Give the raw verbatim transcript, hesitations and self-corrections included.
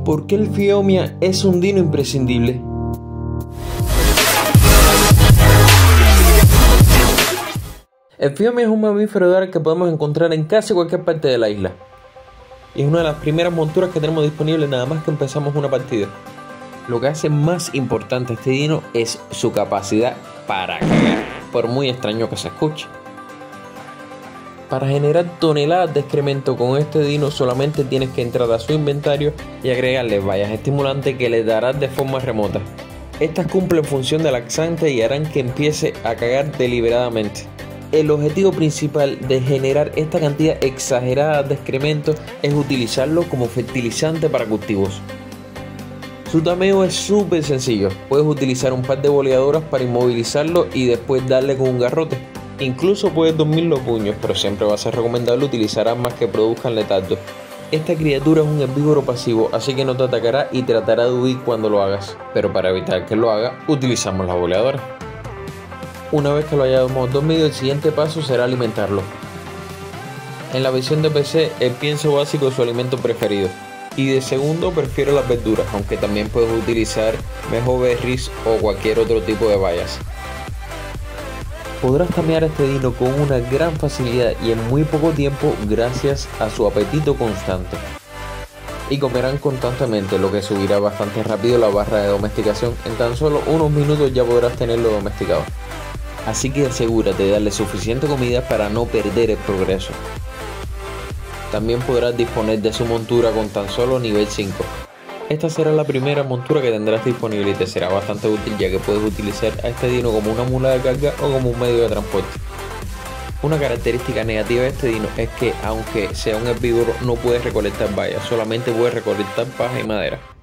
¿Por qué el Phiomia es un dino imprescindible? El Phiomia es un mamífero de hogar que podemos encontrar en casi cualquier parte de la isla. Y es una de las primeras monturas que tenemos disponibles nada más que empezamos una partida. Lo que hace más importante a este dino es su capacidad para cagar, por muy extraño que se escuche. Para generar toneladas de excremento con este dino solamente tienes que entrar a su inventario y agregarle vallas estimulantes que le darás de forma remota. Estas cumplen función de laxante y harán que empiece a cagar deliberadamente. El objetivo principal de generar esta cantidad exagerada de excremento es utilizarlo como fertilizante para cultivos. Su tameo es súper sencillo, puedes utilizar un par de boleadoras para inmovilizarlo y después darle con un garrote. Incluso puedes dormirlo a puños, pero siempre va a ser recomendable utilizar armas que produzcan letardo. Esta criatura es un herbívoro pasivo, así que no te atacará y tratará de huir cuando lo hagas, pero para evitar que lo haga, utilizamos la boleadora. Una vez que lo hayamos dormido, el siguiente paso será alimentarlo. En la versión de P C, el pienso básico es su alimento preferido, y de segundo prefiero las verduras, aunque también puedes utilizar mejo berries o cualquier otro tipo de bayas. Podrás tamear a este dino con una gran facilidad y en muy poco tiempo gracias a su apetito constante. Y comerán constantemente, lo que subirá bastante rápido la barra de domesticación. En tan solo unos minutos ya podrás tenerlo domesticado. Así que asegúrate de darle suficiente comida para no perder el progreso. También podrás disponer de su montura con tan solo nivel cinco. Esta será la primera montura que tendrás disponible y te será bastante útil, ya que puedes utilizar a este dino como una mula de carga o como un medio de transporte. Una característica negativa de este dino es que, aunque sea un herbívoro, no puedes recolectar bayas, solamente puedes recolectar paja y madera.